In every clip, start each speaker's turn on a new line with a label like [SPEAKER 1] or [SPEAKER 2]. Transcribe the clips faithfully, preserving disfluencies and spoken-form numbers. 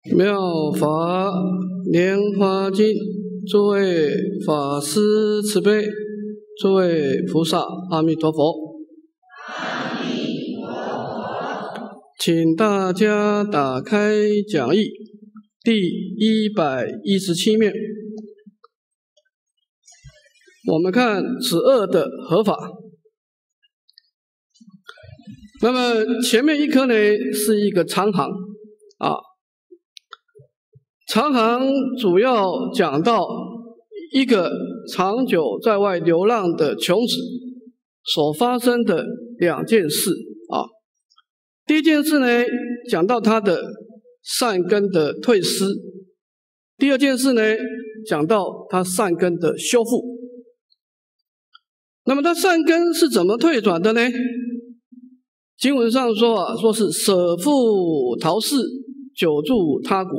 [SPEAKER 1] 妙法莲华经，诸位法师慈悲，诸位菩萨阿弥陀佛。
[SPEAKER 2] 阿弥陀佛。
[SPEAKER 1] 请大家打开讲义第一百一十七面，我们看此恶的合法。那么前面一颗呢是一个长行啊，长行主要讲到一个长久在外流浪的穷子所发生的两件事啊。第一件事呢，讲到他的善根的退失；第二件事呢，讲到他善根的修复。那么他善根是怎么退转的呢？经文上说啊，说是舍父逃世，久住他国。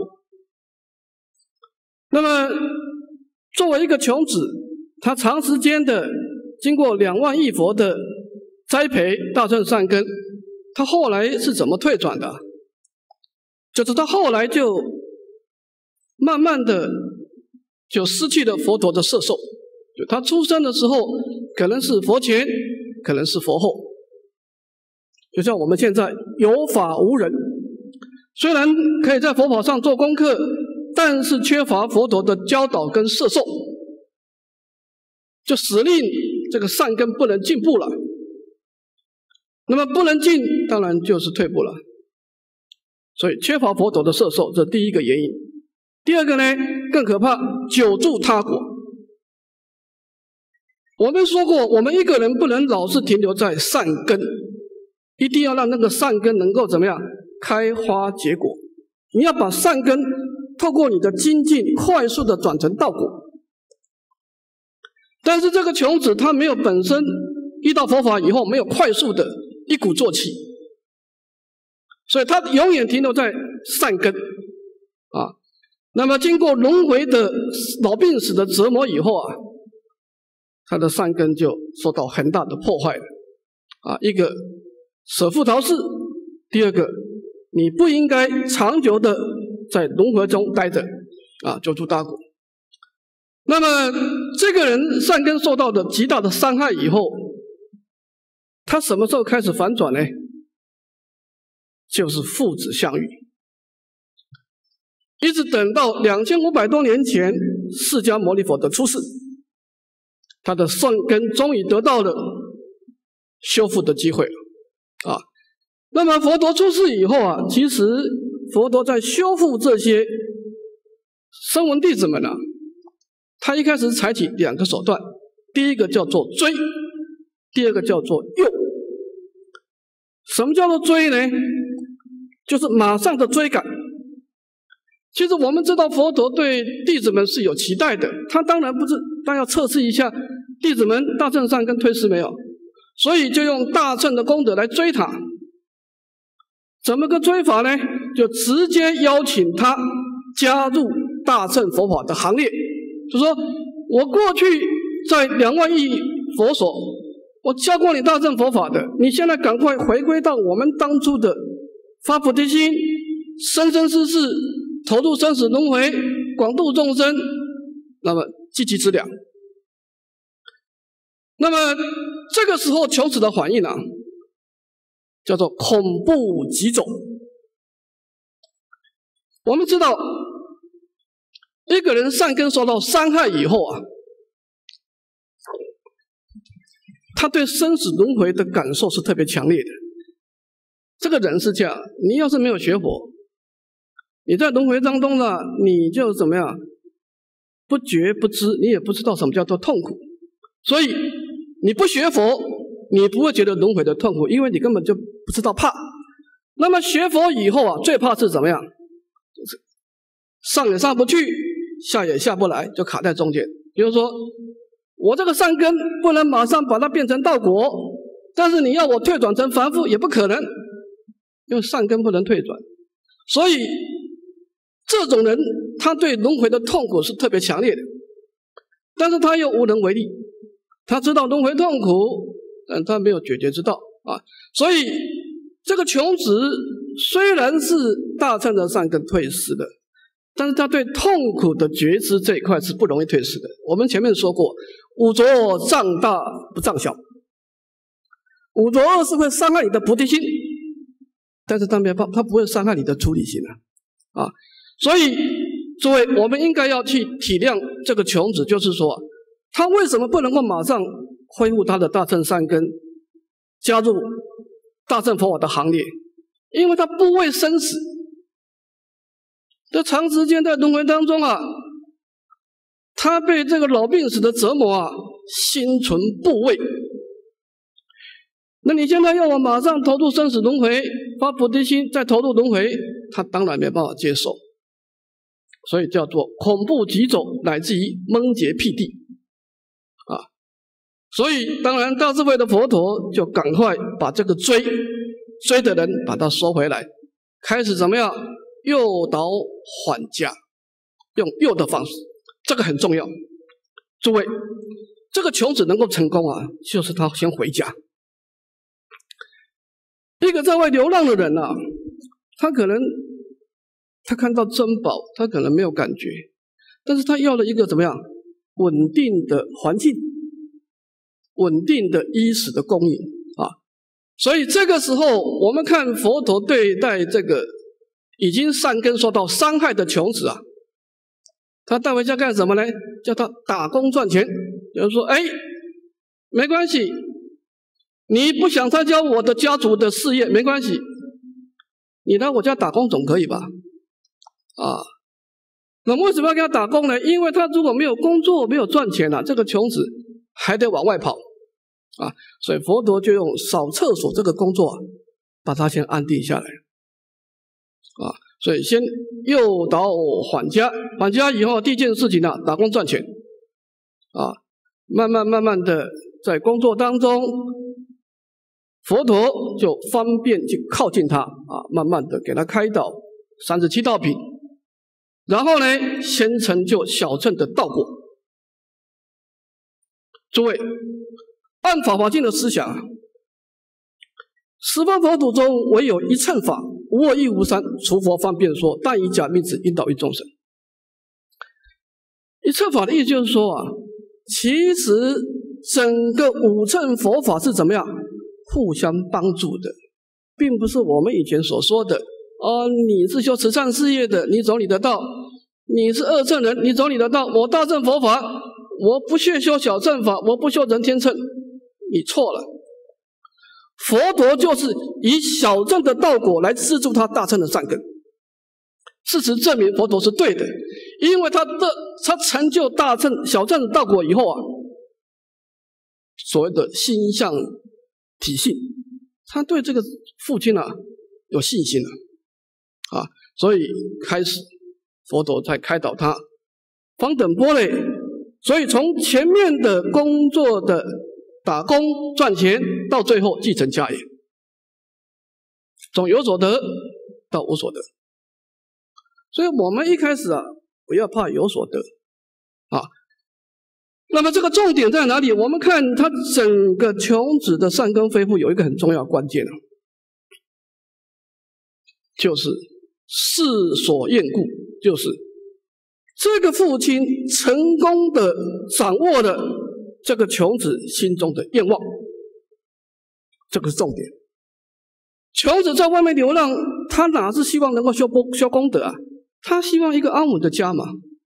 [SPEAKER 1] 那么作为一个穷子，他长时间的经过两万亿佛的栽培大乘善根，他后来是怎么退转的？就是他后来就慢慢的就失去了佛陀的摄受。就他出生的时候可能是佛前，可能是佛后。就像我们现在有法无人，虽然可以在佛法上做功课，但是缺乏佛陀的教导跟摄受，就使令这个善根不能进步了。那么不能进，当然就是退步了。所以缺乏佛陀的摄受，这是第一个原因。第二个呢，更可怕，久住他国。我们说过，我们一个人不能老是停留在善根，一定要让那个善根能够怎么样开花结果。你要把善根透过你的精进快速的转成道果。但是这个穷子他没有本身遇到佛法以后没有快速的一鼓作气，所以他永远停留在善根啊。那么经过轮回的老病死的折磨以后啊，他的善根就受到很大的破坏了啊。一个舍父逃世，第二个你不应该长久的在轮回中待着啊，久住他国。那么这个人善根受到的极大的伤害以后，他什么时候开始反转呢？就是父子相遇，一直等到两千五百多年前释迦牟尼佛的出世，他的善根终于得到了修复的机会了啊。那么佛陀出世以后啊，其实佛陀在修复这些声闻弟子们啊，他一开始采取两个手段，第一个叫做追，第二个叫做诱。什么叫做追呢？就是马上的追赶。其实我们知道佛陀对弟子们是有期待的，他当然不是，但要测试一下弟子们大乘善根退失没有，所以就用大乘的功德来追他。怎么个追法呢？就直接邀请他加入大乘佛法的行列，就说我过去在两万亿佛所，我教过你大乘佛法的，你现在赶快回归到我们当初的发菩提心，生生世世投入生死轮回，广度众生，那么积极之良。那么这个时候穷子的反应啊，叫做恐怖疾走。我们知道一个人善根受到伤害以后啊，他对生死轮回的感受是特别强烈的。这个人是这样，你要是没有学佛，你在轮回当中呢，你就怎么样不觉不知，你也不知道什么叫做痛苦。所以你不学佛，你不会觉得轮回的痛苦，因为你根本就不知道怕。那么学佛以后啊，最怕是怎么样？就是上也上不去，下也下不来，就卡在中间。比如说我这个善根不能马上把它变成道果，但是你要我退转成凡夫也不可能，因为善根不能退转。所以这种人他对轮回的痛苦是特别强烈的，但是他又无能为力。他知道轮回痛苦，但他没有解决之道啊。所以这个穷子虽然是大乘的善根退失的，但是他对痛苦的觉知这一块是不容易退失的。我们前面说过，五浊障大不障小，五浊恶是会伤害你的菩提心，但是它没有办法，它不会伤害你的出离心啊啊！所以诸位，我们应该要去体谅这个穷子，就是说，他为什么不能够马上恢复他的大乘善根，加入大乘佛法的行列？因为他不畏生死，这长时间在轮回当中啊，他被这个老病死的折磨啊，心存怖畏。那你现在要我马上投入生死轮回，发菩提心再投入轮回，他当然没办法接受，所以叫做恐怖疾走，乃至于蒙劫辟地啊。所以当然大智慧的佛陀就赶快把这个追追的人把他收回来，开始怎么样诱导缓家，用诱的方式，这个很重要。诸位，这个穷子能够成功啊，就是他先回家。一个在外流浪的人啊，他可能他看到珍宝，他可能没有感觉，但是他要了一个怎么样稳定的环境，稳定的衣食的供应啊。所以这个时候我们看佛陀对待这个已经善根受到伤害的穷子啊，他带回家干什么呢？叫他打工赚钱。有人说，哎，没关系，你不想参加我的家族的事业没关系，你来我家打工总可以吧？啊，那为什么要给他打工呢？因为他如果没有工作，没有赚钱啊，这个穷子还得往外跑啊。所以佛陀就用扫厕所这个工作啊，把他先安定下来啊。所以先诱导缓家，缓家以后第一件事情啊，打工赚钱啊，慢慢慢慢的在工作当中，佛陀就方便去靠近他啊，慢慢的给他开导三十七道品，然后呢，先成就小乘的道果。诸位，按法华经的思想，十方佛土中唯有一乘法，无二亦无三，除佛方便说，但以假名子引导于众生。一乘法的意思就是说啊，其实整个五乘佛法是怎么样互相帮助的，并不是我们以前所说的哦，你是修慈善事业的，你走你的道；你是二乘人，你走你的道。我大乘佛法，我不屑修小乘法，我不修人天乘，你错了。佛陀就是以小乘的道果来资助他大乘的善根。事实证明，佛陀是对的，因为他的他成就大乘、小乘的道果以后啊，所谓的心相体性，他对这个父亲啊有信心了啊，所以开始佛陀在开导他方等波类。所以从前面的工作的打工赚钱，到最后继承家业，从有所得到无所得。所以我们一开始啊，不要怕有所得啊。那么这个重点在哪里？我们看他整个穷子的善根恢复有一个很重要的关键啊，就是世所厌故，就是这个父亲成功的掌握了这个穷子心中的愿望，这个是重点。穷子在外面流浪，他哪是希望能够修功修功德啊？他希望一个安稳的家嘛。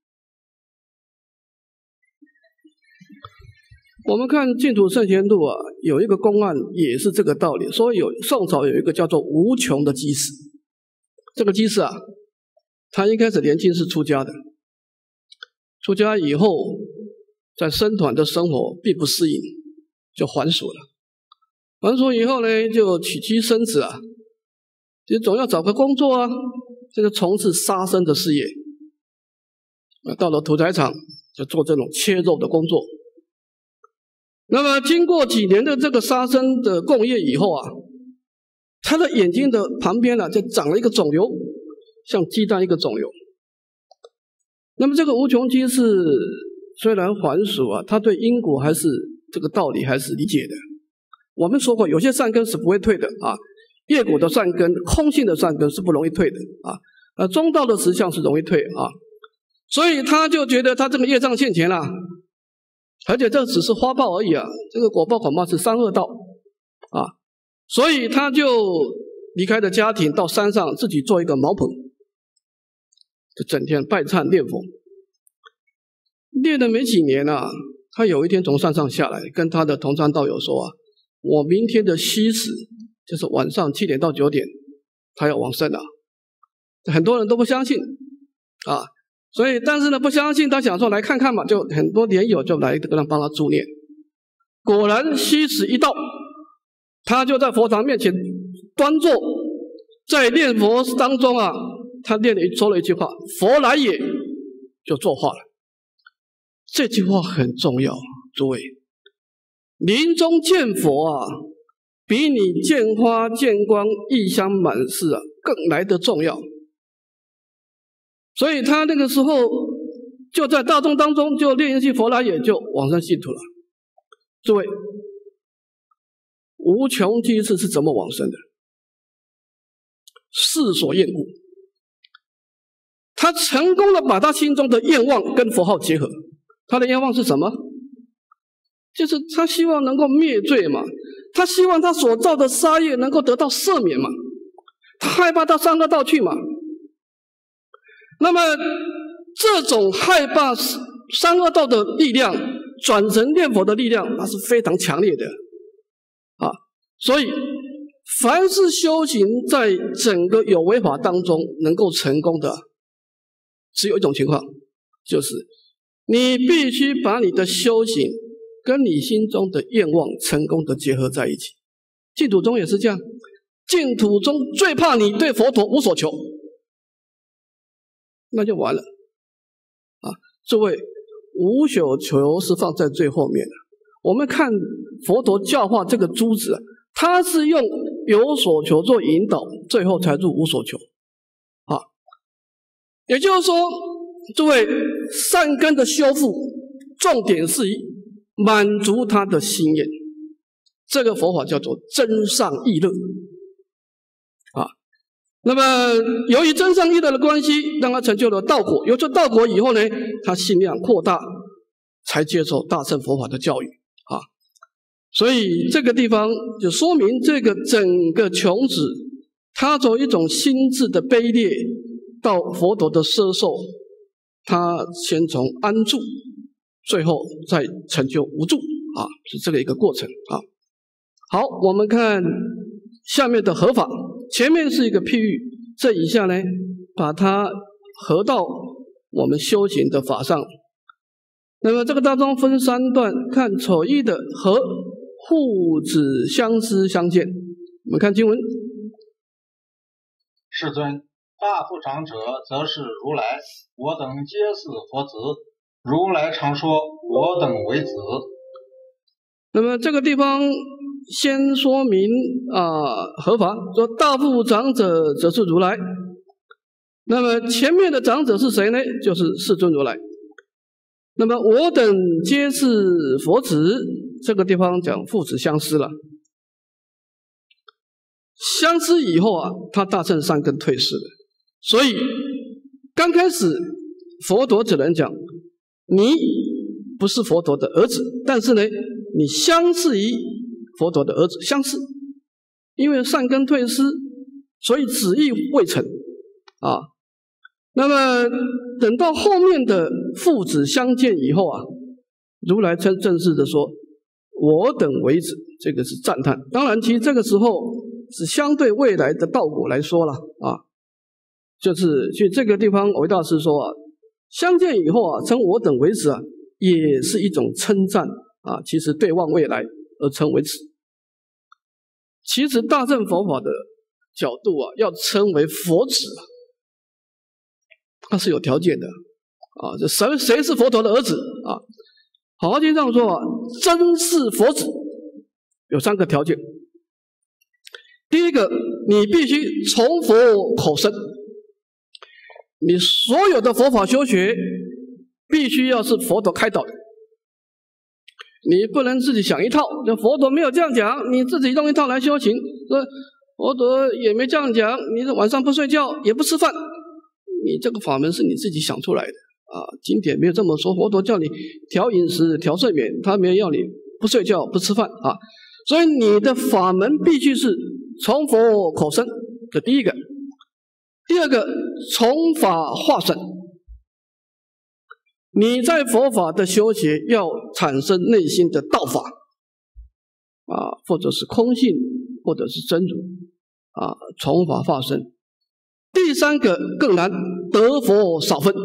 [SPEAKER 1] 我们看净土圣贤录啊，有一个公案也是这个道理，说有宋朝有一个叫做无穷的居士，这个居士啊，他一开始年轻是出家的，出家以后在僧团的生活并不适应，就还俗了。还俗以后呢，就娶妻生子啊，就总要找个工作啊，这个从事杀生的事业。到了屠宰场就做这种切肉的工作。那么经过几年的这个杀生的供业以后啊，他的眼睛的旁边啊就长了一个肿瘤，像鸡蛋一个肿瘤。那么这个无穷居士虽然还俗啊，他对因果还是这个道理还是理解的。我们说过，有些善根是不会退的啊， 业果的善根、空性的善根是不容易退的啊，呃，中道的实相是容易退啊，所以他就觉得他这个业障现前了，而且这只是花报而已啊，这个果报恐怕是三恶道啊，所以他就离开了家庭，到山上自己做一个茅棚，就整天拜忏念佛，念了没几年啊，他有一天从山上下来，跟他的同参道友说啊，我明天的西时，就是晚上七点到九点，他要往生了。很多人都不相信啊，所以但是呢不相信，他想说来看看嘛，就很多莲友就来跟他帮他助念。果然西时一到，他就在佛堂面前端坐，在念佛当中啊，他念了说了一句话：“佛来也”，就作画了。这句话很重要，诸位，临终见佛啊，比你见花见光异香满室啊更来得重要。所以他那个时候就在大众当中就念一句佛来也，就往生净土了。诸位，无穷居士是怎么往生的？世所厌故，他成功的把他心中的愿望跟佛号结合。他的愿望是什么？就是他希望能够灭罪嘛，他希望他所造的杀业能够得到赦免嘛，他害怕到三恶道去嘛。那么这种害怕三恶道的力量，转成念佛的力量，那是非常强烈的啊。所以凡是修行在整个有为法当中能够成功的，只有一种情况，就是你必须把你的修行跟你心中的愿望成功的结合在一起。净土中也是这样，净土中最怕你对佛陀无所求，那就完了啊！诸位，无所求是放在最后面的。我们看佛陀教化这个诸子，他是用有所求做引导，最后才入无所求啊。也就是说，诸位，善根的修复，重点是以满足他的心愿。这个佛法叫做真善意乐啊。那么由于真善意乐的关系，让他成就了道果。有这道果以后呢，他心量扩大，才接受大乘佛法的教育啊。所以这个地方就说明这个整个穷子，他从一种心智的卑劣到佛陀的摄受，他先从安住，最后再成就无住啊，是这个一个过程啊。好，我们看下面的合法，前面是一个譬喻，这以下呢，把它合到我们修行的法上。那么这个当中分三段，看丑一的合，父子相思相见。我们看经文。
[SPEAKER 3] 世尊，大富长者则是如来，我等皆是佛子。如来常说，我等为子。
[SPEAKER 1] 那么这个地方先说明啊合法，说大富长者则是如来。那么前面的长者是谁呢？就是世尊如来。那么我等皆是佛子，这个地方讲父子相思了。相思以后啊，他大乘善根退失了。所以刚开始佛陀只能讲，你不是佛陀的儿子，但是呢，你相似于佛陀的儿子，相似，因为善根退失，所以旨意未成啊。那么等到后面的父子相见以后啊，如来称正式的说，我等为子，这个是赞叹。当然其实这个时候是相对未来的道果来说了啊，就是去这个地方维大师说啊，相见以后啊称我等为子啊，也是一种称赞啊，其实对望未来而称为子。其实大乘佛法的角度啊，要称为佛子啊，它是有条件的啊，这谁谁是佛陀的儿子啊？好好经上说啊，真是佛子有三个条件。第一个，你必须从佛口生，你所有的佛法修学必须要是佛陀开导的，你不能自己想一套，就佛陀没有这样讲，你自己弄一套来修行。说佛陀也没这样讲，你晚上不睡觉也不吃饭，你这个法门是你自己想出来的啊！经典没有这么说，佛陀叫你调饮食、调睡眠，他没有要你不睡觉、不吃饭啊。所以你的法门必须是从佛口生，这第一个。第二个，从法化身。你在佛法的修学要产生内心的道法啊，或者是空性，或者是真如啊，从法化身。第三个更难，得佛少分。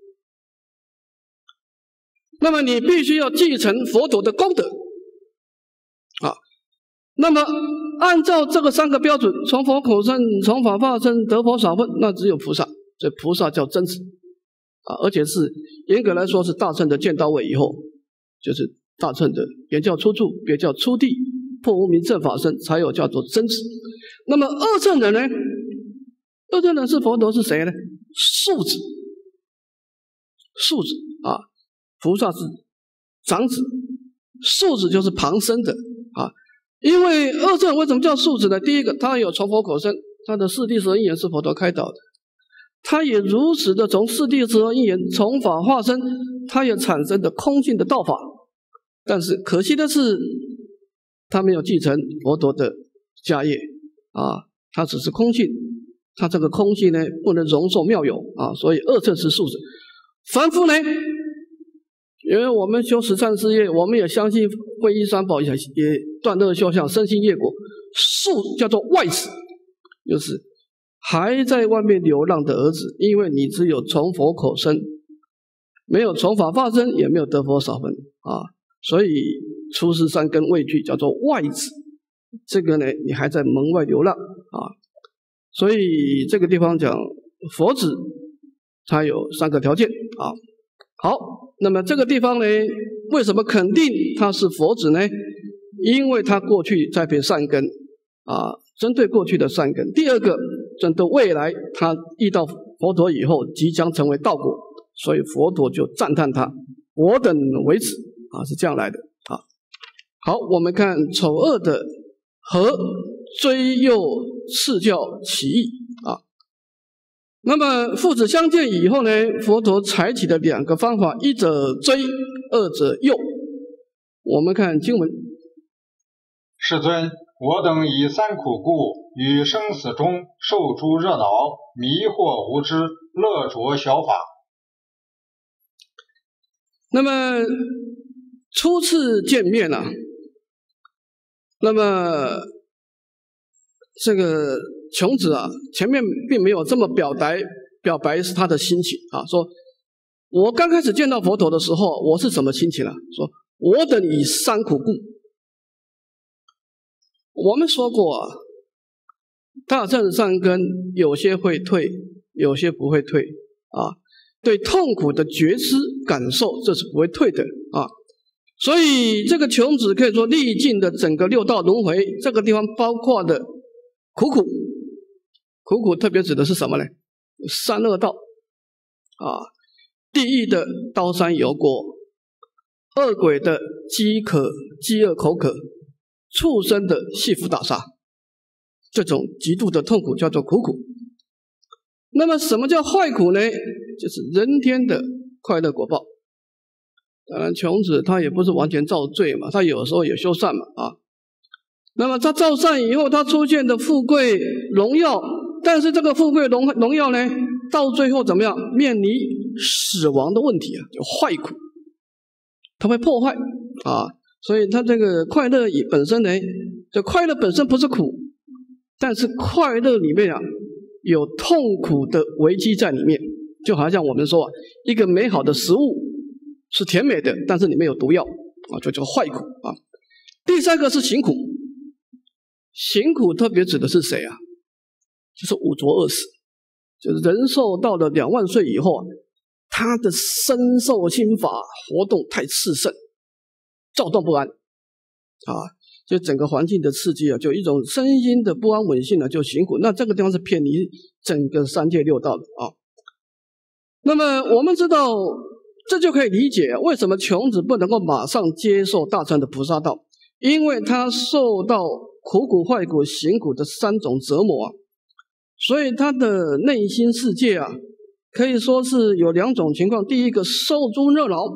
[SPEAKER 1] 那么你必须要继承佛陀的功德啊。那么按照这个三个标准，从佛口生、从法化身、得佛少分，那只有菩萨。这菩萨叫真实啊，而且是严格来说是大乘的见到位以后，就是大乘的也叫初住，别叫初地，破无明正法身，才有叫做真实。那么二乘人呢？二乘人是佛陀是谁呢？庶子，庶子啊，菩萨是长子，庶子就是旁生的啊。因为二乘为什么叫庶子呢？第一个，他有从佛口生，他的四谛十二因缘是佛陀开导的，他也如此的从四谛十二因缘从法化身，他也产生的空性的道法。但是可惜的是，他没有继承佛陀的家业啊，他只是空性，他这个空性呢不能容受妙有啊，所以二乘是庶子。凡夫呢，因为我们修十善事业，我们也相信皈依三宝，也也断恶修相，深信业果。庶叫做外子，就是还在外面流浪的儿子，因为你只有从佛口生，没有从法化身，也没有得佛少分啊，所以出世三根未具，叫做外子。这个呢，你还在门外流浪啊，所以这个地方讲佛子，它有三个条件啊。好，那么这个地方呢，为什么肯定他是佛子呢？因为他过去栽培善根啊，针对过去的善根。第二个，针对未来他遇到佛陀以后即将成为道果，所以佛陀就赞叹他，我等为子啊，是这样来的啊。好，我们看丑恶的和追诱赐教起义啊。那么父子相见以后呢，佛陀采取的两个方法，一者追，二者诱。我们看经文。
[SPEAKER 3] 世尊，我等以三苦故，于生死中受诸热恼，迷惑无知，乐着小法。
[SPEAKER 1] 那么初次见面啊，那么这个穷子啊，前面并没有这么表白表白是他的心情啊，说我刚开始见到佛陀的时候，我是什么心情啊？说我等以三苦故。我们说过啊，大乘善根有些会退，有些不会退啊。对痛苦的觉知感受，这是不会退的啊。所以这个穷子可以说历尽的整个六道轮回，这个地方包括的苦苦，苦苦特别指的是什么呢？三恶道啊，地狱的刀山油锅，恶鬼的饥渴、饥饿口渴，畜生的戏服打杀，这种极度的痛苦叫做苦苦。那么什么叫坏苦呢？就是人天的快乐果报。当然穷子他也不是完全造罪嘛，他有时候也修善嘛啊。那么他造善以后，他出现的富贵荣耀，但是这个富贵荣荣耀呢，到最后怎么样？面临死亡的问题啊，就坏苦，它会破坏啊。所以他这个快乐本身呢，这快乐本身不是苦，但是快乐里面啊有痛苦的危机在里面，就好像我们说啊，一个美好的食物是甜美的，但是里面有毒药啊，就叫坏苦啊。第三个是行苦，行苦特别指的是谁啊？就是五浊恶死，就是人寿到了两万岁以后啊，他的身受心法活动太炽盛，躁动不安啊，就整个环境的刺激啊，就一种身心的不安稳性啊，就行苦。那这个地方是偏离整个三界六道的啊。那么我们知道，这就可以理解为什么穷子不能够马上接受大乘的菩萨道，因为他受到苦苦、坏苦、行苦的三种折磨啊，所以他的内心世界啊，可以说是有两种情况。第一个，受诸热恼，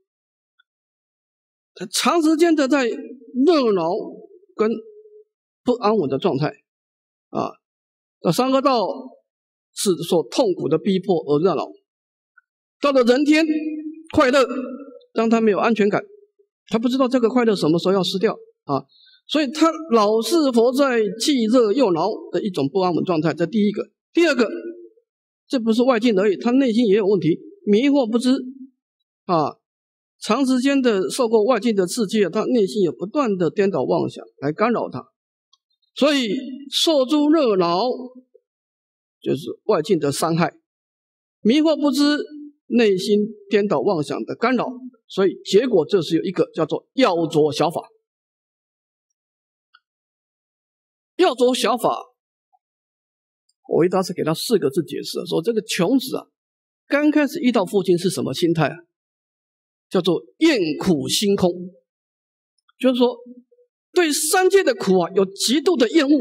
[SPEAKER 1] 他长时间的在热恼跟不安稳的状态啊。那三恶道是受痛苦的逼迫而热恼，到了人天快乐，让他没有安全感，他不知道这个快乐什么时候要失掉啊，所以他老是活在既热又恼的一种不安稳状态。这第一个。第二个，这不是外境而已，他内心也有问题，迷惑不知啊，长时间的受过外境的刺激，他内心有不断的颠倒妄想来干扰他，所以受诸热恼就是外境的伤害，迷惑不知，内心颠倒妄想的干扰，所以结果就是有一个叫做要着小法。要着小法，我一当时给他四个字解释，说这个穷子啊，刚开始遇到父亲是什么心态啊？叫做厌苦心空，就是说对三界的苦啊有极度的厌恶，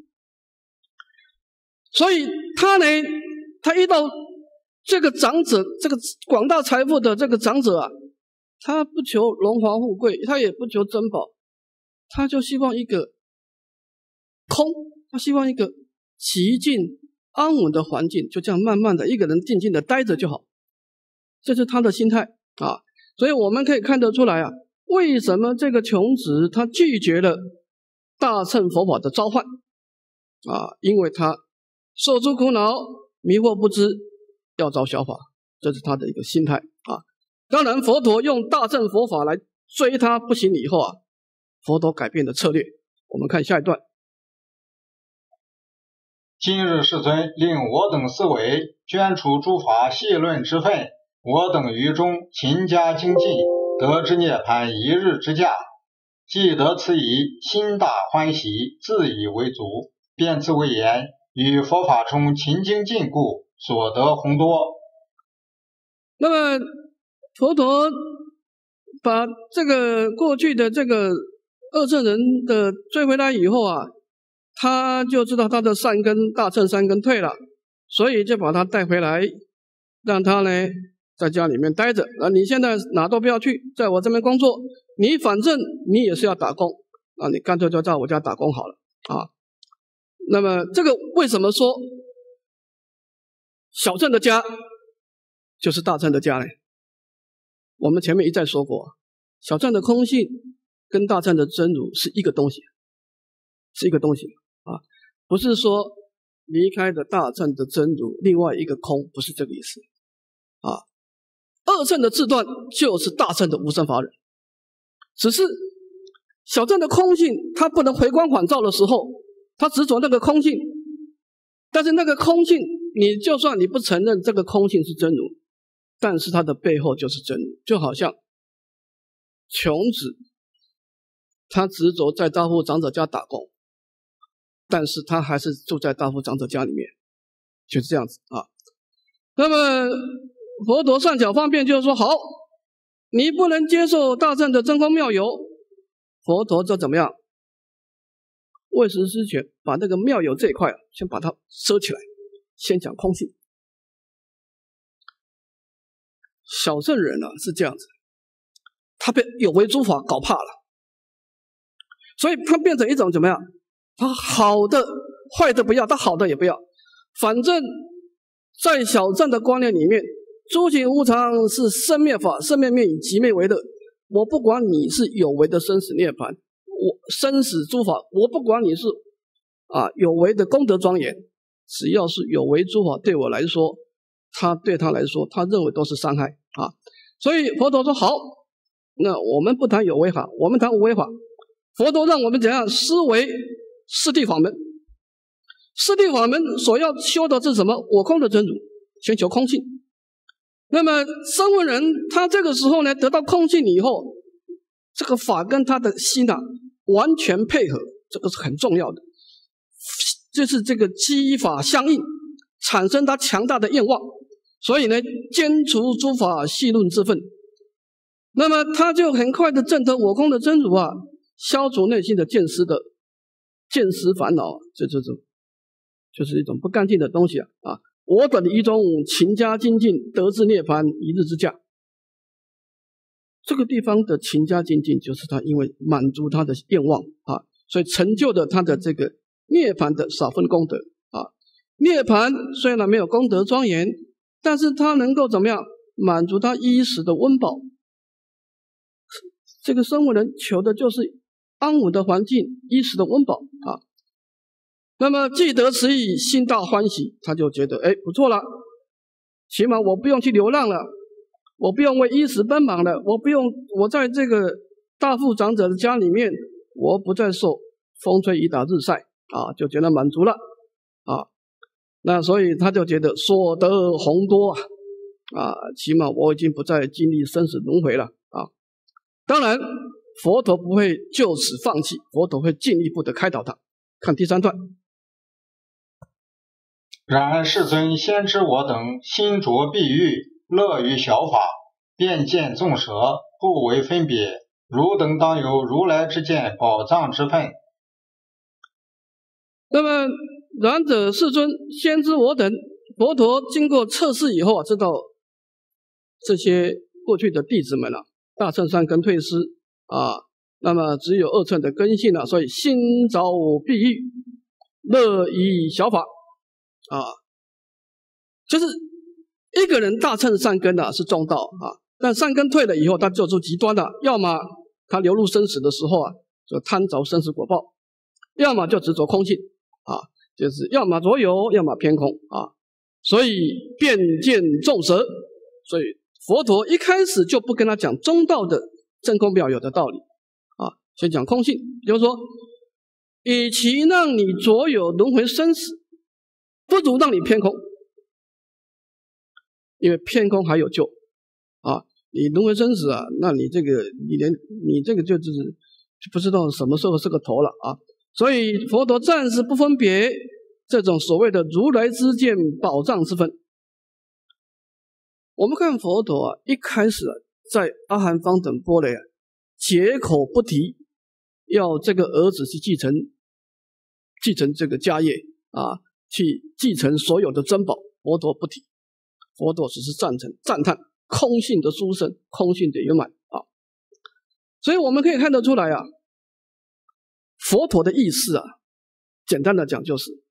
[SPEAKER 1] 所以他呢，他遇到这个长者，这个广大财富的这个长者啊，他不求荣华富贵，他也不求珍宝，他就希望一个空，他希望一个极静安稳的环境，就这样慢慢的一个人静静的待着就好，这是他的心态啊。所以我们可以看得出来啊，为什么这个穷子他拒绝了大乘佛法的召唤啊？因为他受诸苦恼，迷惑不知，要着小法，这是他的一个心态啊。当然佛陀用大乘佛法来追他不行以后啊，佛陀改变了策略。我们看下一段。
[SPEAKER 3] 今日世尊令我等思维，捐除诸法细论之分，我等于中勤加精进，得之涅槃一日之价。既得此意，心大欢喜，自以为足，便自为言，与佛法中勤精进故，所得宏多。
[SPEAKER 1] 那么佛陀把这个过去的这个二乘人的追回来以后啊，他就知道他的善根大乘善根退了，所以就把他带回来，让他呢在家里面待着。啊，你现在哪都不要去，在我这边工作，你反正你也是要打工啊，你干脆就在我家打工好了啊。那么这个为什么说小乘的家就是大乘的家呢？我们前面一再说过，小乘的空性跟大乘的真如是一个东西，是一个东西啊，不是说离开的大乘的真如另外一个空，不是这个意思啊。二乘的自断就是大乘的无生法忍，只是小乘的空性它不能回光返照的时候，它执着那个空性，但是那个空性你就算你不承认这个空性是真如，但是它的背后就是真如。就好像穷子他执着在大富长者家打工，但是他还是住在大富长者家里面，就是这样子啊。那么佛陀善巧方便就是说，好，你不能接受大乘的真空妙有，佛陀就怎么样？为实施权，把那个妙有这一块先把它收起来，先讲空性。小乘人啊是这样子，他被有为诸法搞怕了，所以他变成一种怎么样？他好的坏的不要，他好的也不要，反正在小乘的观念里面，诸行无常是生灭法，生灭灭以即灭为乐。我不管你是有为的生死涅槃，我生死诸法，我不管你是啊有为的功德庄严，只要是有为诸法，对我来说，他对他来说，他认为都是伤害啊。所以佛陀说好，那我们不谈有为法，我们谈无为法。佛陀让我们怎样思维四谛法门？四谛法门所要修的是什么？我空的真如，先求空性。那么声闻人他这个时候呢，得到空性以后，这个法跟他的心啊完全配合，这个是很重要的，就是这个机法相应，产生他强大的愿望，所以呢兼除诸法细论之分，那么他就很快的证得我空的真如啊，消除内心的见思的见思烦恼，这这种就是一种不干净的东西啊！啊，我等于中勤加精进，得至涅槃一日之价。这个地方的勤加精进，就是他因为满足他的愿望啊，所以成就的他的这个涅槃的少分功德啊。涅槃虽然没有功德庄严，但是他能够怎么样满足他衣食的温饱。这个声闻人求的就是安稳的环境，衣食的温饱啊。那么既得此意，心大欢喜，他就觉得哎不错了，起码我不用去流浪了，我不用为衣食奔忙了，我不用我在这个大富长者的家里面，我不再受风吹雨打日晒啊，就觉得满足了啊。那所以他就觉得所得宏多啊，啊，起码我已经不再经历生死轮回了啊。当然佛陀不会就此放弃，佛陀会进一步的开导他。看第三段。
[SPEAKER 3] 然世尊先知我等心着碧玉，乐于小法，便见众舍，不为分别，汝等当有如来之见，宝藏之分。
[SPEAKER 1] 那么然者世尊先知我等，佛陀经过测试以后啊，知道这些过去的弟子们啊，大乘善根退失啊，那么只有二乘的根性啊，所以心着碧玉，乐于小法啊，就是一个人大乘善根啊是中道啊，但善根退了以后，他做出极端的，要么他流入生死的时候啊，就贪着生死果报，要么就执着空性啊，就是要么着有，要么偏空啊，所以便见众舍。所以佛陀一开始就不跟他讲中道的真空妙有的道理啊，先讲空性，就是说，与其让你着有轮回生死，不如让你偏空，因为偏空还有救啊。你轮回生死啊，那你这个你连你这个就就是就不知道什么时候是个头了啊。所以佛陀暂时不分别这种所谓的如来之见宝藏之分。我们看佛陀啊，一开始啊，在阿含方等波罗啊，绝口不提要这个儿子去继承继承这个家业啊，去继承所有的珍宝，佛陀不提，佛陀只是赞成赞叹空性的殊胜，空性的圆满啊。所以我们可以看得出来啊，佛陀的意思啊，简单的讲就是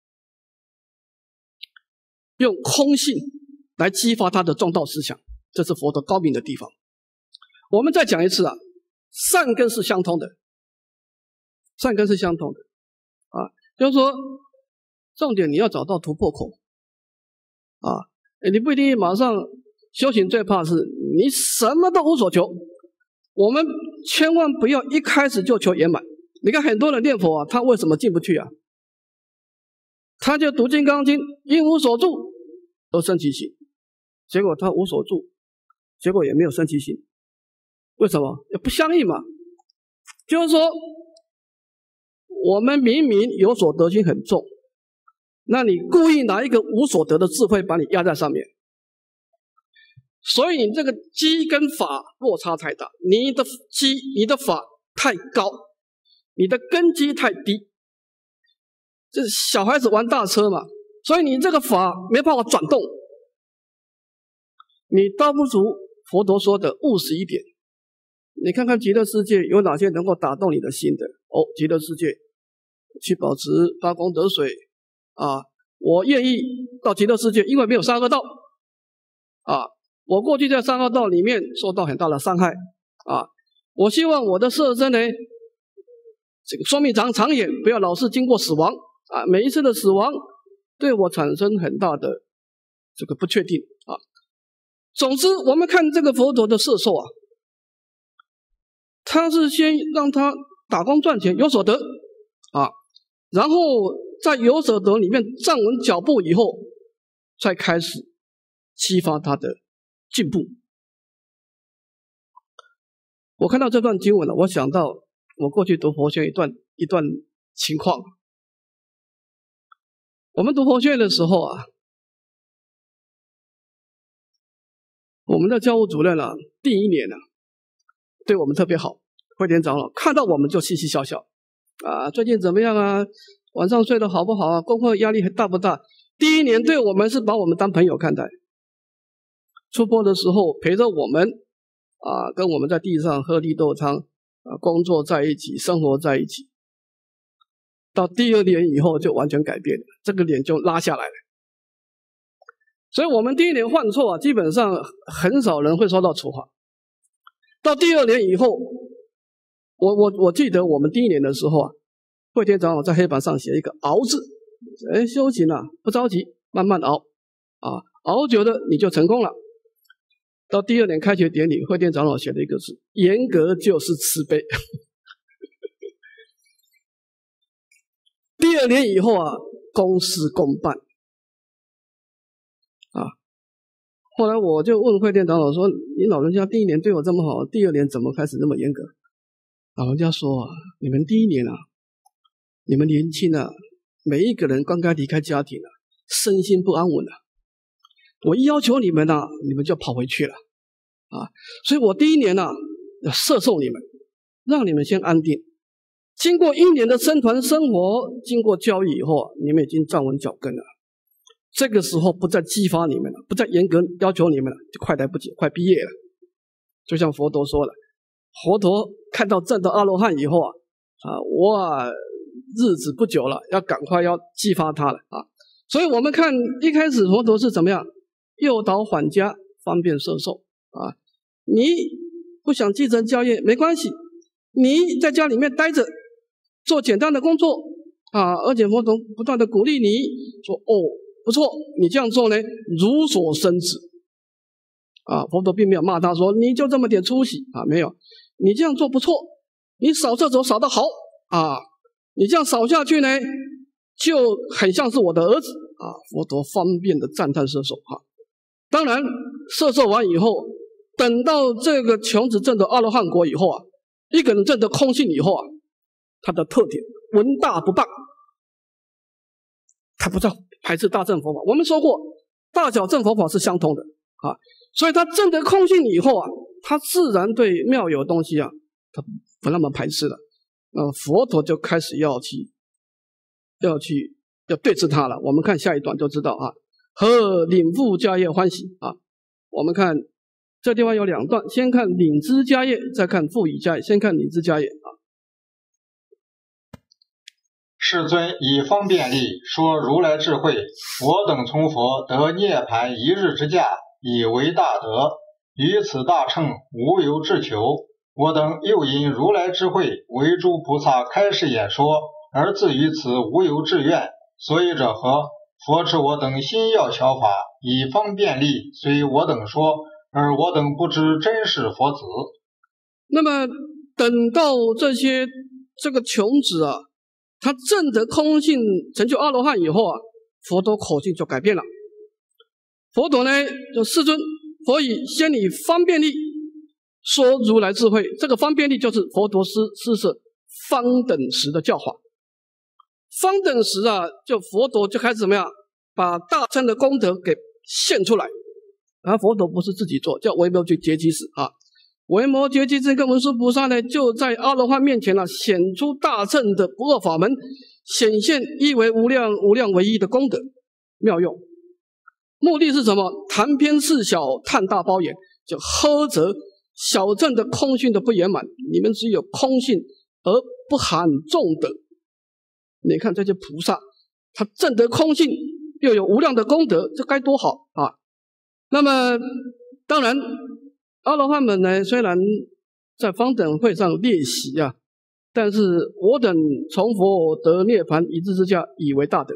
[SPEAKER 1] 用空性来激发他的中道思想，这是佛陀高明的地方。我们再讲一次啊，善根是相通的，善根是相通的啊，就是说重点你要找到突破口啊，你不一定马上修行，最怕是你什么都无所求。我们千万不要一开始就求圆满。你看很多人念佛啊，他为什么进不去啊？他就读金刚经，因无所住而生其心，结果他无所住，结果也没有生其心。为什么？也不相应嘛。就是说我们明明有所得心很重，那你故意拿一个无所得的智慧把你压在上面，所以你这个基跟法落差太大，你的基你的法太高，你的根基太低。这小孩子玩大车嘛，所以你这个法没办法转动，你倒不如佛陀说的务实一点。你看看极乐世界有哪些能够打动你的心的？哦，极乐世界去保持八功德水啊，我愿意到极乐世界，因为没有三恶道啊。我过去在三恶道里面受到很大的伤害啊，我希望我的色身呢，这个寿命长长远，不要老是经过死亡啊，每一次的死亡对我产生很大的这个不确定啊。总之我们看这个佛陀的摄受啊，他是先让他打工赚钱有所得啊，然后在有所得里面站稳脚步以后，才开始激发他的进步。我看到这段经文了，我想到我过去读佛学一段一段情况。我们读佛学的时候啊，我们的教务主任啊，第一年啊，对我们特别好，慧典长老看到我们就嘻嘻笑笑啊，最近怎么样啊？晚上睡得好不好啊？功课压力大不大？第一年对我们是把我们当朋友看待，出坡的时候陪着我们啊，跟我们在地上喝绿豆汤啊，工作在一起，生活在一起。到第二年以后就完全改变了，这个脸就拉下来了。所以我们第一年犯错啊，基本上很少人会受到处罚。到第二年以后，我我我记得我们第一年的时候啊，慧天长老在黑板上写一个熬字，哎，修行啊，不着急，慢慢熬啊，熬久了你就成功了。到第二年开学典礼，慧天长老写了一个字：严格就是慈悲。第二年以后啊，公事公办啊。后来我就问慧天长老说：“你老人家第一年对我这么好，第二年怎么开始那么严格？”老人家说啊：“你们第一年啊，你们年轻啊，每一个人刚刚离开家庭啊，身心不安稳啊。我一要求你们啊，你们就跑回去了啊。所以我第一年啊，要摄受你们，让你们先安定。经过一年的僧团生活，经过教育以后，你们已经站稳脚跟了。这个时候不再激发你们了，不再严格要求你们了，就快来不及，快毕业了。就像佛陀说了，佛陀看到证到阿罗汉以后啊，啊，我啊日子不久了，要赶快要激发他了啊。所以我们看一开始佛陀是怎么样，诱导返家，方便摄受啊。你不想继承家业没关系，你在家里面待着，做简单的工作啊，而且佛陀不断的鼓励你说，哦，不错，你这样做呢，如所生子啊。佛陀并没有骂他说你就这么点出息啊，没有，你这样做不错，你扫厕所扫得好啊，你这样扫下去呢，就很像是我的儿子啊。佛陀方便的赞叹摄受啊。当然摄受完以后，等到这个穷子证得阿罗汉果以后啊，一个人证得空性以后啊，他的特点闻大不谤，他不再排斥大乘佛法。我们说过，大小乘佛法是相通的啊，所以他证得空性以后啊，他自然对妙有东西啊，他不那么排斥了。那佛陀就开始要去，要去要对治他了。我们看下一段就知道啊。和领父家业欢喜啊，我们看这地方有两段，先看领之家业，再看父以家业。先看领之家业啊。
[SPEAKER 3] 世尊以方便力说如来智慧，我等从佛得涅槃一日之价，以为大德，于此大乘无有志求。我等又因如来智慧为诸菩萨开示演说，而自于此无有志愿。所以者何？佛持我等心要巧法，以方便力随我等说，而我等不知真是佛子。
[SPEAKER 1] 那么等到这些这个穷子啊，他证得空性成就阿罗汉以后啊，佛陀口径就改变了。佛陀呢就世尊，佛以先以方便力说如来智慧，这个方便力就是佛陀施施设方等识的教法。方等识啊，就佛陀就开始怎么样，把大乘的功德给现出来。然后佛陀不是自己做，叫维摩诘结集士啊。维摩诘结集士跟文殊菩萨呢，就在阿罗汉面前啊，显出大乘的不二法门，显现一为无量无量唯一的功德妙用。目的是什么？谈偏事小，探大包圆，就呵责小乘的空性的不圆满，你们只有空性而不含众德。你看这些菩萨，他证得空性，又有无量的功德，这该多好啊！那么，当然，阿罗汉们呢，虽然在方等会上列席啊，但是我等从佛得涅槃一日之价，以为大德。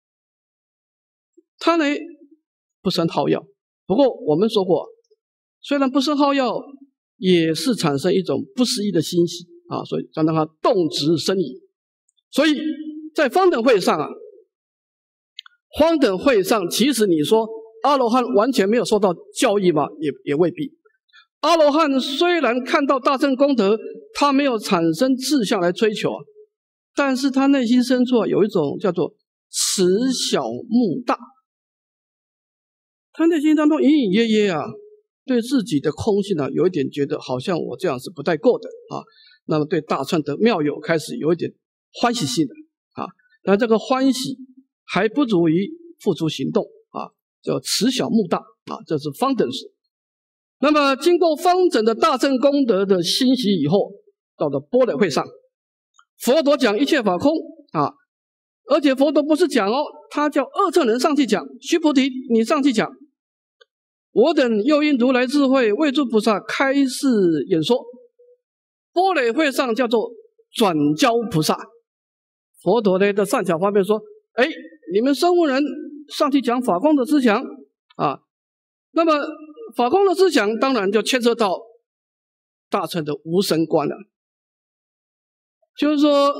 [SPEAKER 1] 他呢，不生好药。不过我们说过，虽然不生好药，也是产生一种不思议的欣喜啊，所以让他动植生矣。所以在方等会上啊，方等会上，其实你说阿罗汉完全没有受到教育吗？也也未必。阿罗汉虽然看到大乘功德，他没有产生志向来追求啊，但是他内心深处有一种叫做慈小慕大，他内心当中隐隐约约啊，对自己的空性啊，有一点觉得好像我这样是不太够的啊。那么对大乘的妙有开始有一点欢喜心的啊，但这个欢喜还不足以付诸行动啊，叫慈小慕大啊，这是方等时。那么经过方等的大乘功德的欣喜以后，到了般若会上，佛陀讲一切法空啊，而且佛陀不是讲哦，他叫二乘人上去讲，须菩提你上去讲，我等又因如来智慧为诸菩萨开示演说。般若会上叫做转教菩萨，佛陀呢的善巧方便说，哎，你们声闻人上去讲法空的思想啊，那么法空的思想当然就牵涉到大乘的无生观了，就是说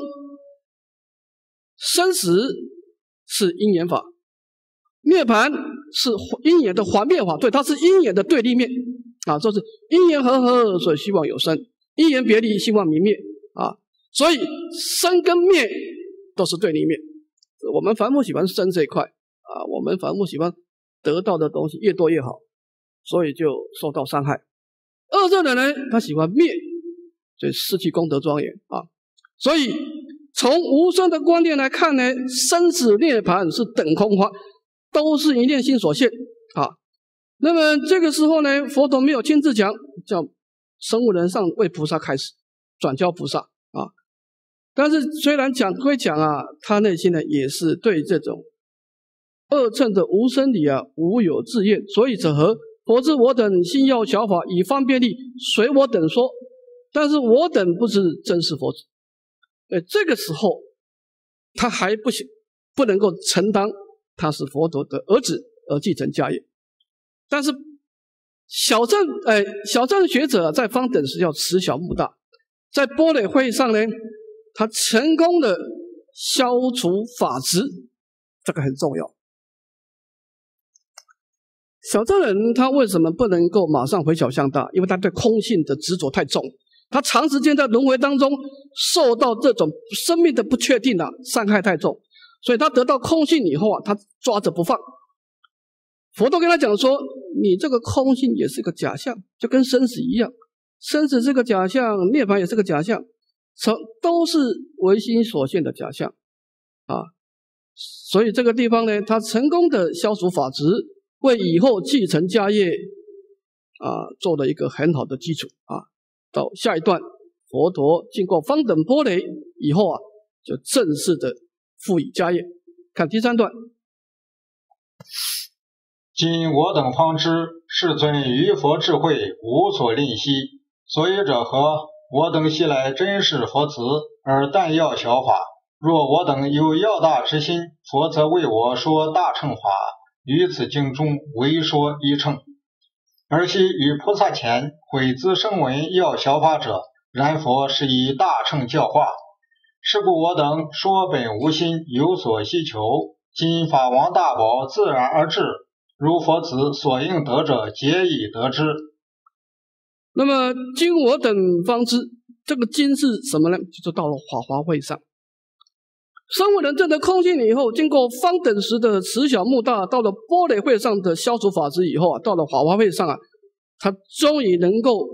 [SPEAKER 1] 生死是因缘法，涅槃是因缘的还灭法，对，它是因缘的对立面啊，就是因缘和合所以希望有生，因缘别离希望泯灭啊，所以生跟灭都是对立面。我们凡夫喜欢生这一块啊，我们凡夫喜欢得到的东西越多越好，所以就受到伤害。二乘的人他喜欢灭，所以失去功德庄严啊。所以从无生的观念来看呢，生死涅槃是等空法，都是一念心所现啊。那么这个时候呢，佛陀没有亲自讲，叫声闻人上为菩萨开始转教菩萨啊。但是虽然讲归讲啊，他内心呢也是对这种二乘的无生理啊无有自厌，所以者何？佛知我等心要小法，以方便力随我等说，但是我等不知真是佛子。呃，这个时候他还不行，不能够承担他是佛陀的儿子而继承家业。但是小乘呃小乘学者在方等时要慈小慕大，在般若会上呢，他成功的消除法执，这个很重要。小乘人他为什么不能够马上回小向大？因为他对空性的执着太重，他长时间在轮回当中受到这种生命的不确定啊，伤害太重，所以他得到空性以后啊，他抓着不放。佛陀跟他讲说，你这个空性也是个假象，就跟生死一样，生死是个假象，涅槃也是个假象，都是唯心所现的假象啊。所以这个地方呢，他成功的消除法执，为以后继承家业啊做了一个很好的基础啊。到下一段，佛陀经过方等般若以后啊，就正式的赋予家业。看第三段。
[SPEAKER 3] 今我等方知，世尊于佛智慧无所吝惜，所以者何？我等昔来真是佛子，而但要小法。若我等有要大之心，佛则为我说大乘法，于此经中为说一乘。而昔于菩萨前毁资声闻要小法者，然佛是以大乘教化。是故我等说本无心，有所希求，今法王大宝自然而至，如佛子所应得者，皆已得之。
[SPEAKER 1] 那么今我等方知，这个今是什么呢？就是到了法华会上，声闻人证得空性以后，经过方等时的慈小慕大，到了般若会上的消除法执以后啊，到了法华会上啊，他终于能够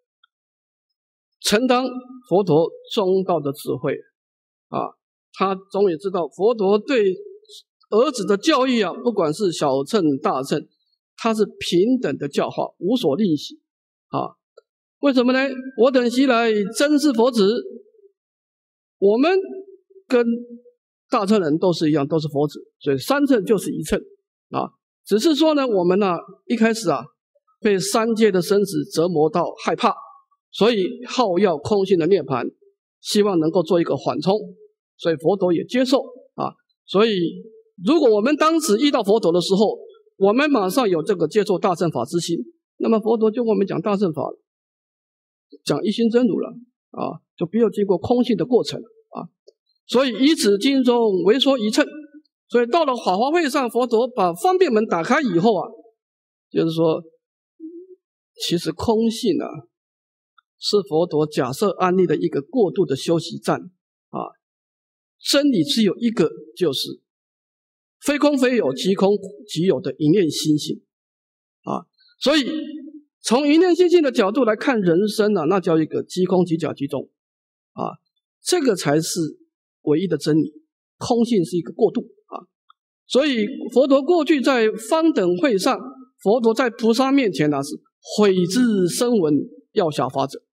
[SPEAKER 1] 承担佛陀中道的智慧啊，他终于知道佛陀对儿子的教育啊，不管是小乘大乘，他是平等的教化，无所吝惜啊。为什么呢？我等昔来真是佛子，我们跟大乘人都是一样，都是佛子，所以三乘就是一乘啊。只是说呢，我们呢、啊、一开始啊被三界的生死折磨到害怕，所以好要空性的涅槃，希望能够做一个缓冲，所以佛陀也接受啊。所以如果我们当时遇到佛陀的时候，我们马上有这个接受大乘法之心，那么佛陀就跟我们讲大乘法了，讲一心真如了啊，就不要经过空性的过程啊。所以以此经中为说一乘，所以到了法华会上，佛陀把方便门打开以后啊，就是说其实空性啊是佛陀假设安立的一个过渡的休息站啊。真理只有一个，就是非空非有，即空即有的一念心性啊。所以从一念心性的角度来看人生啊，那叫一个即空即假即中啊，这个才是唯一的真理，空性是一个过渡啊。所以佛陀过去在方等会上，佛陀在菩萨面前呢、啊、是悔之声闻要下法者。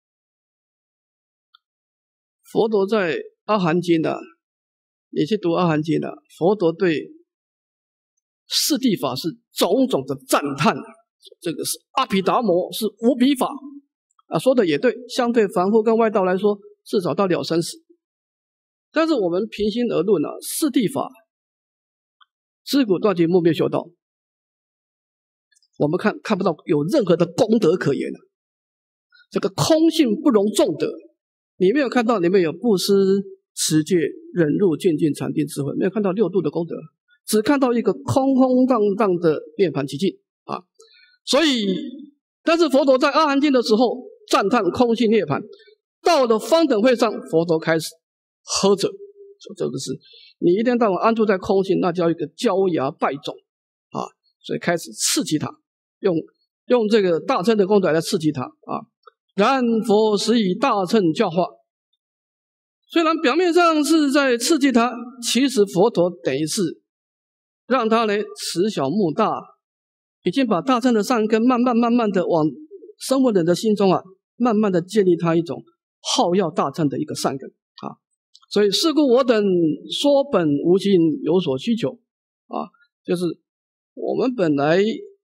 [SPEAKER 1] 佛陀在阿含经啊，你去读阿含经啊，佛陀对四谛法是种种的赞叹，这个是阿毗达摩，是无比法啊，说的也对，相对凡夫跟外道来说，至少到了生死。但是我们平心而论啊，四谛法自古断尽，莫灭修道，我们看看不到有任何的功德可言的、啊。这个空性不容众德，你没有看到里面有布施、持戒、忍辱、精进、禅定、智慧，没有看到六度的功德，只看到一个空空荡荡的涅槃寂静啊。所以，但是佛陀在阿含经的时候赞叹空性涅槃，到了方等会上，佛陀开始呵责，说这个是你一天到晚安住在空性，那叫一个焦芽败种啊。所以开始刺激他，用用这个大乘的功德来刺激他啊。然佛实以大乘教化，虽然表面上是在刺激他，其实佛陀等于是让他呢慈小慕大，已经把大乘的善根慢慢慢慢的往声闻人的心中啊，慢慢的建立他一种好要大乘的一个善根啊。所以是故我等说本无心有所需求啊，就是我们本来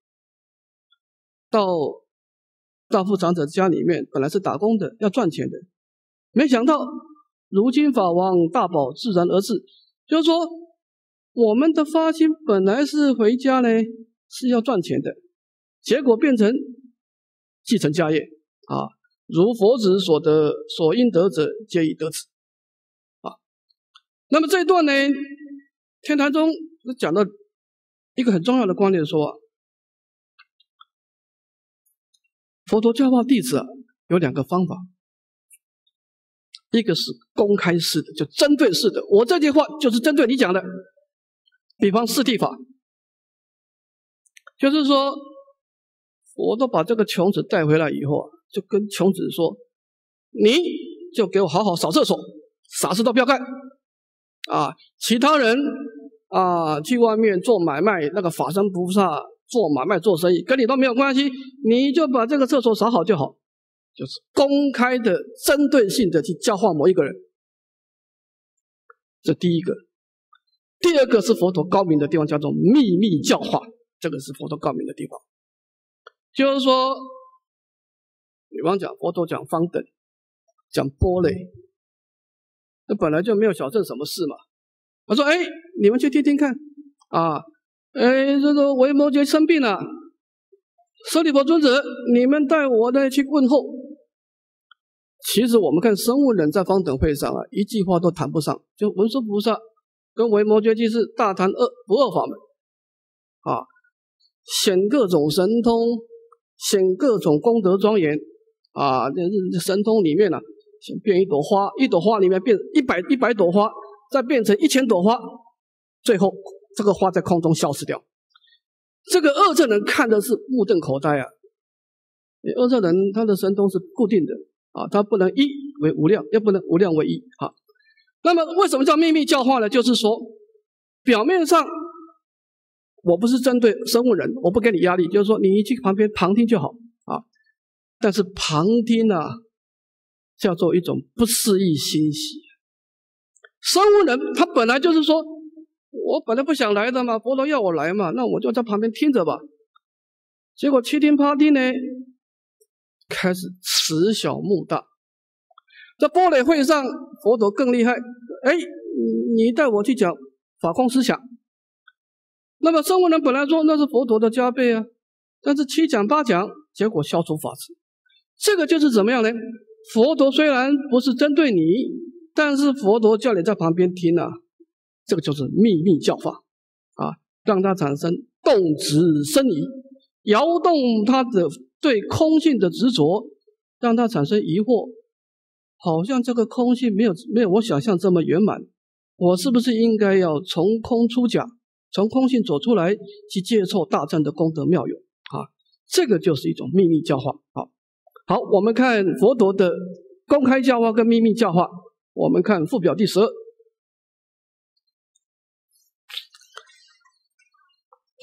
[SPEAKER 1] 到大富长者家里面本来是打工的，要赚钱的，没想到如今法王大宝自然而至，就是说我们的发心本来是回家呢是要赚钱的，结果变成继承家业啊，如佛子所得所应得者皆已得此啊。那么这一段呢，天台宗讲到一个很重要的观念，说佛陀教化弟子啊，有两个方法，一个是公开式的，就针对式的，我这句话就是针对你讲的，比方四谛法，就是说佛陀把这个穷子带回来以后啊，就跟穷子说，你就给我好好扫厕所，啥事都不要干啊，其他人啊去外面做买卖，那个法身菩萨做买卖做生意跟你都没有关系，你就把这个厕所扫好就好，就是公开的针对性的去教化某一个人，这第一个。第二个是佛陀高明的地方，叫做秘密教化，这个是佛陀高明的地方，就是说比方讲佛陀讲方等，讲波雷，那本来就没有小乘什么事嘛，他说哎，你们去听听看啊，哎，这个维摩诘生病了，舍利弗尊者，你们带我呢去问候。其实我们看声闻人在方等会上啊，一句话都谈不上，就文殊菩萨跟维摩诘居士大谈二不二法门啊，显各种神通，显各种功德庄严啊，这神通里面啊，先变一朵花，一朵花里面变一百一百朵花，再变成一千朵花，最后这个花在空中消失掉。这个二乘人看的是目瞪口呆啊！二乘人他的神通是固定的啊，他不能一为无量，又不能无量为一啊。那么为什么叫秘密教化呢？就是说，表面上我不是针对声闻人，我不给你压力，就是说你去旁边旁听就好啊。但是旁听啊，叫做一种不适宜欣喜。声闻人他本来就是说，我本来不想来的嘛，佛陀要我来嘛，那我就在旁边听着吧。结果七听八听呢，开始慈小慕大。在般若会上，佛陀更厉害，哎，你带我去讲法空思想。那么声闻人本来说那是佛陀的加倍啊，但是七讲八讲，结果消除法执。这个就是怎么样呢？佛陀虽然不是针对你，但是佛陀叫你在旁边听啊，这个就是秘密教法啊，让他产生动执生疑，摇动他的对空性的执着，让他产生疑惑，好像这个空性没有没有我想象这么圆满，我是不是应该要从空出假，从空性走出来，去接受大乘的功德妙有啊？这个就是一种秘密教化啊。好，我们看佛陀的公开教化跟秘密教化，我们看附表第十二。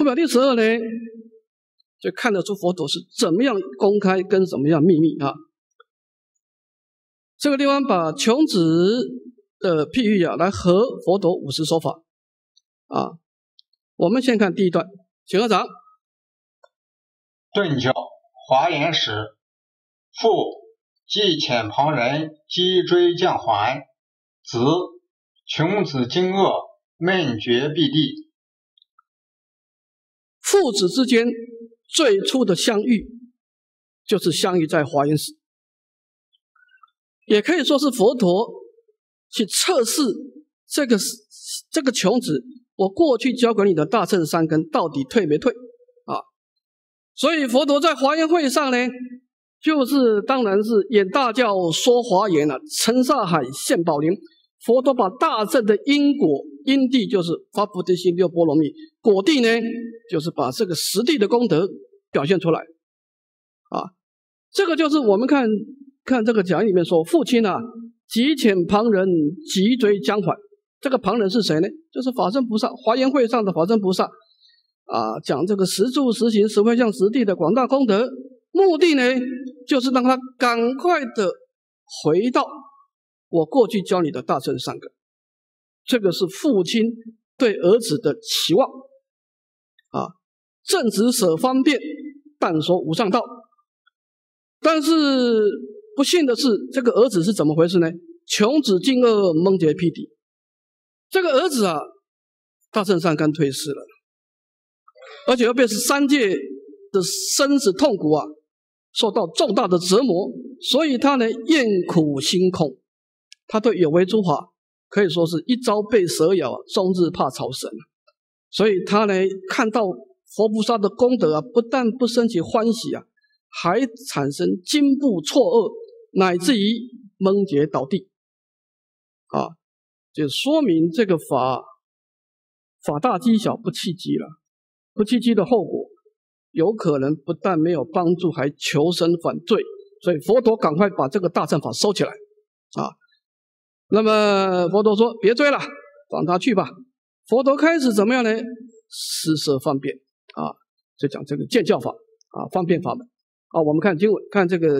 [SPEAKER 1] 图表第十二呢，就看得出佛陀是怎么样公开跟怎么样秘密啊。这个地方把穷子的譬喻啊来合佛陀五十说法啊。我们先看第一段，请合掌。
[SPEAKER 3] 顿教华严时，父既遣旁人击追将还，子穷子惊愕，闷绝闭地。
[SPEAKER 1] 父子之间最初的相遇，就是相遇在华严时，也可以说是佛陀去测试这个这个穷子，我过去教给你的大乘三根到底退没退啊？所以佛陀在华严会上呢，就是当然是演大教说华严了、啊，陈萨海现宝林。佛陀把大乘的因果，因地就是发菩提心六波罗蜜，果地呢就是把这个实地的功德表现出来啊。这个就是我们看看这个讲义里面说，父亲啊急遣旁人急追将还。这个旁人是谁呢？就是法身菩萨，华严会上的法身菩萨啊，讲这个实住实行实会向实地的广大功德，目的呢就是让他赶快的回到我过去教你的大乘三根。这个是父亲对儿子的期望啊。正直舍方便，但说无上道。但是不幸的是，这个儿子是怎么回事呢？穷子惊愕，闷绝闭地。这个儿子啊，大乘三根退失了，而且又被三界的生死痛苦啊受到重大的折磨，所以他呢厌苦心空。他对有为诸法可以说是一朝被蛇咬，终日怕草绳。所以他呢看到佛菩萨的功德啊，不但不生起欢喜啊，还产生惊怖错愕，乃至于闷绝倒地啊，就说明这个法法大机小，不契机了。不契机的后果有可能不但没有帮助，还求生反罪。所以佛陀赶快把这个大乘法收起来啊。那么佛陀说别追了，让他去吧。佛陀开始怎么样呢？施设方便啊，就讲这个见教法啊，方便法门啊。我们看经文，看这个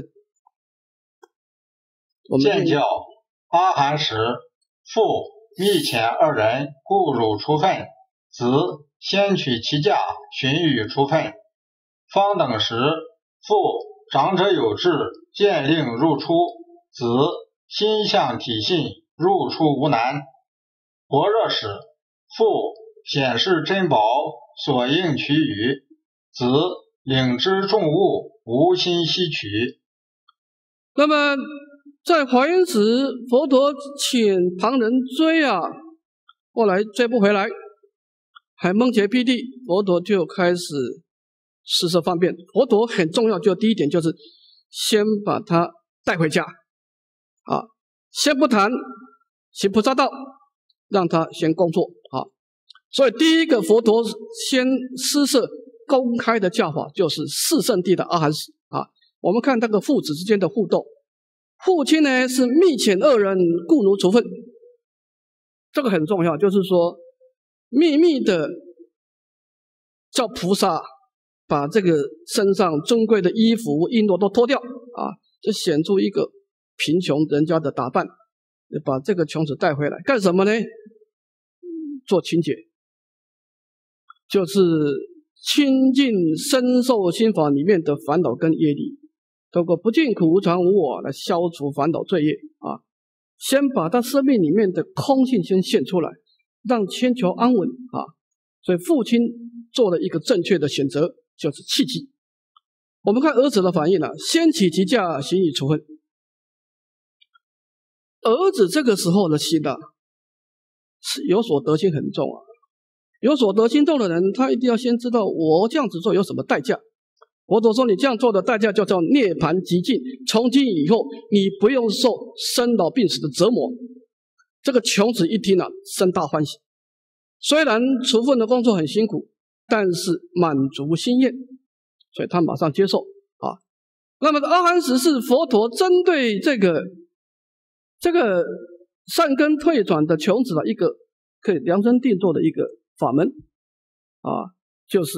[SPEAKER 1] 我们
[SPEAKER 3] 见教阿含时，父密遣二人故汝出分，子先取其驾，寻与出分。方等时，父长者有志，见令入出，子心向体信，入出无难。薄热时，父显示珍宝，所应取与，子领之重物，无心悉取。
[SPEAKER 1] 那么在华严时，佛陀请旁人追啊，后来追不回来，还闷绝闭地，佛陀就开始施设方便。佛陀很重要，就第一点就是先把他带回家啊，先不谈行菩萨道，让他先工作啊。所以第一个佛陀先施设公开的教法，就是四圣谛的阿含时啊。我们看这个父子之间的互动，父亲呢是密遣二人故奴处分，这个很重要，就是说秘密的叫菩萨把这个身上尊贵的衣服璎珞都脱掉啊，就显出一个贫穷人家的打扮，把这个穷子带回来干什么呢？做清洁，就是清净身受心法里面的烦恼跟业力，透过不净苦无常无我来消除烦恼罪业啊。先把他生命里面的空性先现出来，让千求安稳啊。所以父亲做了一个正确的选择，就是契机。我们看儿子的反应啊，先起其驾，行以处分。儿子这个时候的心啊，是有所得心很重啊。有所得心重的人，他一定要先知道我这样子做有什么代价。佛陀说你这样做的代价就叫涅槃极尽，从今以后你不用受生老病死的折磨。这个穷子一听啊，生大欢喜。虽然处分的工作很辛苦，但是满足心愿，所以他马上接受啊。那么阿含时是佛陀针对这个这个善根退转的穷子的一个可以量身定做的一个法门啊。 就是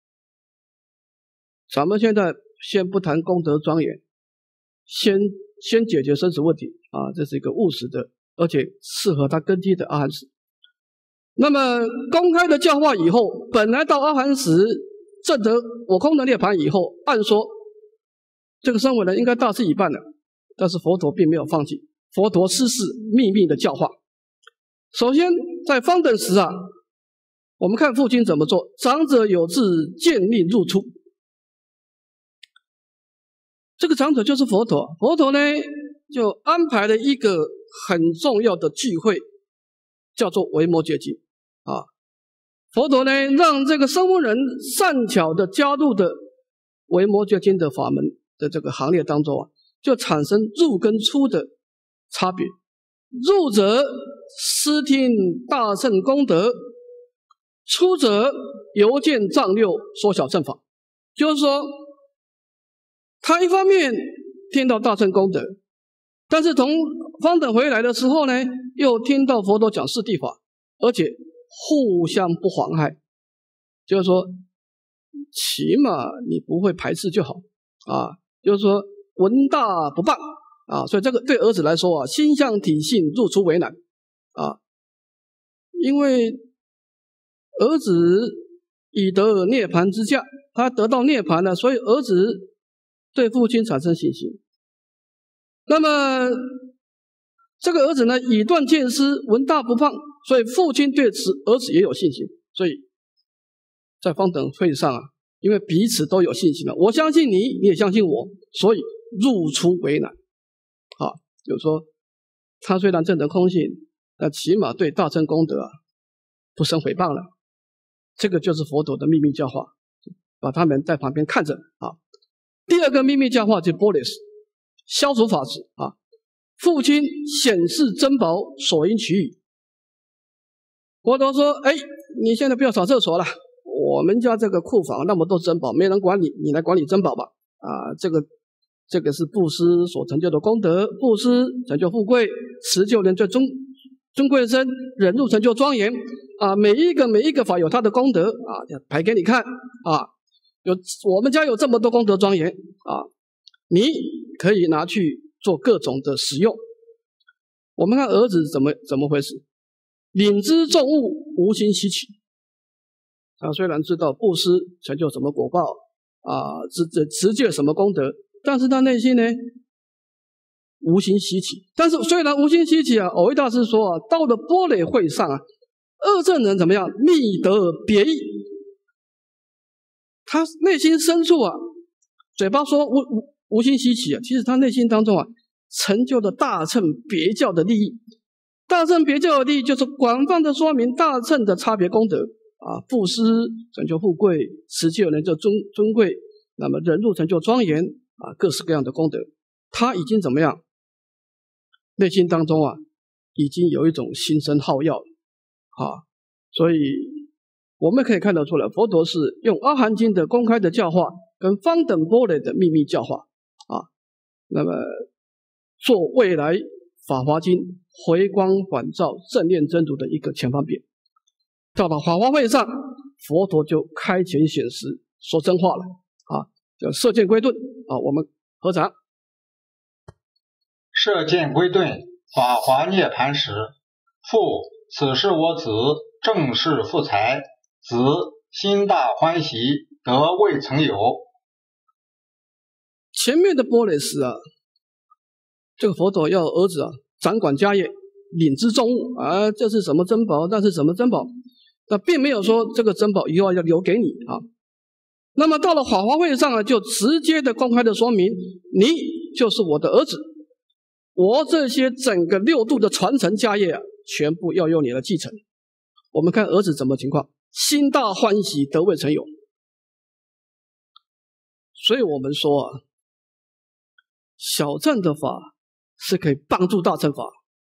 [SPEAKER 1] 咱们现在先不谈功德庄严，先先解决生死问题啊，这是一个务实的，而且适合他根基的阿含时。那么公开的教化以后，本来到阿含时证得我空的涅槃以后，按说这个声闻人应该大事已办了，但是佛陀并没有放弃，佛陀施事秘密的教化。首先在方等时啊，我们看父亲怎么做，长者有志，见令入出。这个长者就是佛陀，佛陀呢就安排了一个很重要的聚会，叫做维摩诘经啊。佛陀呢让这个声闻人善巧的加入的维摩诘经的法门的这个行列当中啊，就产生入跟出的差别。入者思听大乘功德，出者游见丈六说小乘法。就是说他一方面听到大乘功德，但是从方等回来的时候呢，又听到佛陀讲四谛法，而且互相不妨害，就是说起码你不会排斥就好啊。就是说闻大不谤啊，所以这个对儿子来说啊，心向体性，入出为难啊。因为儿子已得涅槃之驾，他得到涅槃了，所以儿子对父亲产生信心。那么这个儿子呢，以断见思，闻大不谤，所以父亲对此儿子也有信心。所以在方等会上啊，因为彼此都有信心了，我相信你，你也相信我，所以入出为难啊。就是说他虽然证得空性，但起码对大乘功德啊不生诽谤了。这个就是佛陀的秘密教化，把他们在旁边看着啊。第二个秘密教化就是波雷斯消除法执啊。父亲显示珍宝，所应取予。佛陀说：“哎，你现在不要扫厕所了，我们家这个库房那么多珍宝，没人管理，你来管理珍宝吧。啊，这个这个是布施所成就的功德，布施成就富贵，持救人最尊尊贵身，忍辱成就庄严。啊，每一个每一个法有它的功德啊，排给你看啊。有我们家有这么多功德庄严啊，你可以拿去做各种的使用。我们看儿子怎么怎么回事？领知众物，无心希取。他虽然知道布施成就什么果报啊，持持戒什么功德，但是他内心呢无心希取。但是虽然无心希取啊，藕益大师说啊，到了般若会上啊，二乘人怎么样？觅得别意。他内心深处啊，嘴巴说无无无心希取啊，其实他内心当中啊，成就了大乘别教的利益。大乘别教的利益就是广泛的说明大乘的差别功德啊，布施成就富贵，持戒人就尊尊贵，那么忍辱成就庄严啊，各式各样的功德。他已经怎么样？内心当中啊，已经有一种心生好要了啊，所以我们可以看得出来，佛陀是用阿含经的公开的教化，跟方等般若的秘密教化啊，那么做未来法华经回光返照、正念真如的一个前方便。到了法华会上，佛陀就开前显实，说真话了啊，叫射箭归顿啊。我们合掌。
[SPEAKER 3] 射箭归顿，法华涅盘时，父，此是我子，正是富财。子心大欢喜，得未曾有。
[SPEAKER 1] 前面的般若时啊，这个佛陀要儿子啊掌管家业，领知众物啊，这是什么珍宝，那是什么珍宝，那并没有说这个珍宝以后要留给你啊。那么到了法华会上啊，就直接的公开的说明，你就是我的儿子，我这些整个六度的传承家业啊，全部要由你来继承。我们看儿子怎么情况，心大欢喜，得未曾有。所以我们说啊，小乘的法是可以帮助大乘法，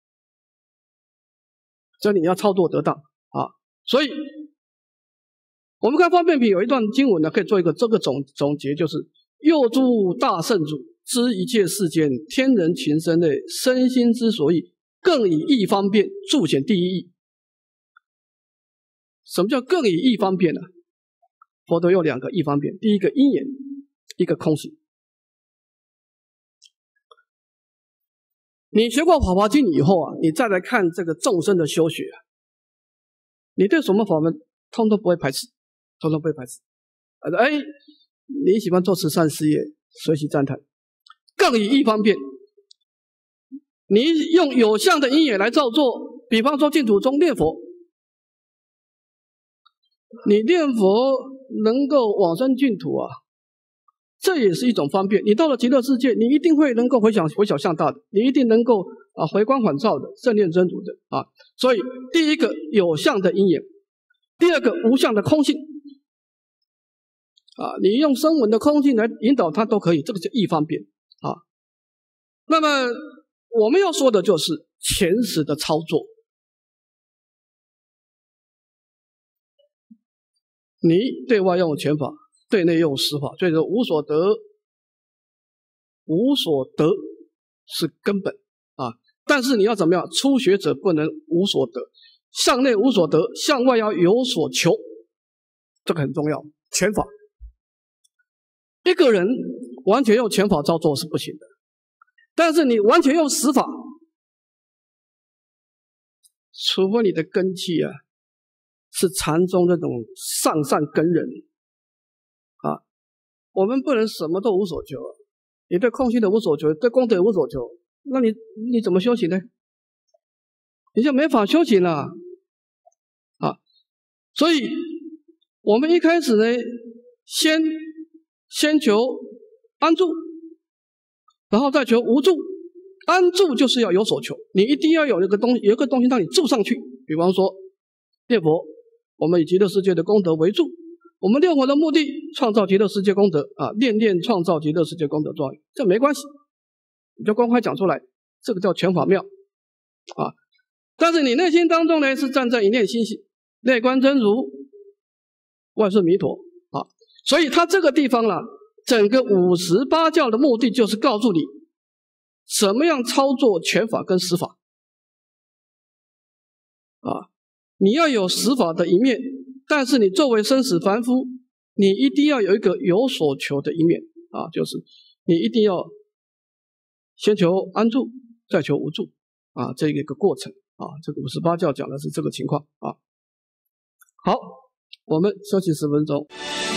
[SPEAKER 1] 这你要操作得当啊。所以我们看方便品有一段经文呢，可以做一个这个总总结，就是又诸大圣主知一切世间天人群生类身心之所以，更以义方便著显第一义。什么叫更以义方便呢？ 佛陀有两个一方面，第一个因缘，一个空性。你学过《法华经》以后啊，你再来看这个众生的修学啊，你对什么法门通通不会排斥，通通不会排斥。哎，你喜欢做慈善事业，随喜赞叹。更以一方面，你用有相的因缘来造作，比方说净土中念佛，你念佛能够往生净土啊，这也是一种方便。你到了极乐世界，你一定会能够回想回小向大的，你一定能够啊回光返照的，正念真如的啊。所以第一个有相的因缘，第二个无相的空性啊，你用声闻的空性来引导它都可以，这个叫一方便啊。那么我们要说的就是前实的操作。你对外用权法，对内用实法，所以说无所得，无所得是根本啊。但是你要怎么样？初学者不能无所得，向内无所得，向外要有所求，这个很重要。权法，一个人完全用权法操作是不行的，但是你完全用实法，除非你的根器啊是禅宗这种上善根人啊，我们不能什么都无所求。你对空性的无所求，对功德无所求，那你你怎么修行呢？你就没法修行了啊！所以我们一开始呢，先先求安住，然后再求无住。安住就是要有所求，你一定要有一个东西，有一个东西让你住上去。比方说念佛，我们以极乐世界的功德为住，我们念佛的目的创造极乐世界功德啊，念念创造极乐世界功德状语，这没关系，你就公开讲出来，这个叫权法妙啊。但是你内心当中呢，是站在一念心性，内观真如，外顺弥陀啊。所以他这个地方啦，整个五十八教的目的就是告诉你怎么样操作权法跟实法啊。你要有实法的一面，但是你作为生死凡夫，你一定要有一个有所求的一面啊，就是你一定要先求安住，再求无住啊，这一个过程啊。这个五十八教讲的是这个情况啊。好，我们休息十分钟。